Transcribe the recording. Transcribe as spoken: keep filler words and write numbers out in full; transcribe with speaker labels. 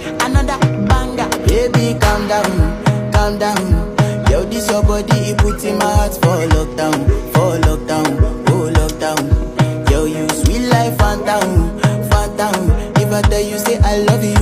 Speaker 1: another banger. Baby, calm down, calm down. Yo, this your body, it puts in my heart for lockdown, for lockdown, oh lockdown. Yo, you sweet life, phantom, phantom. If I tell you say I love you,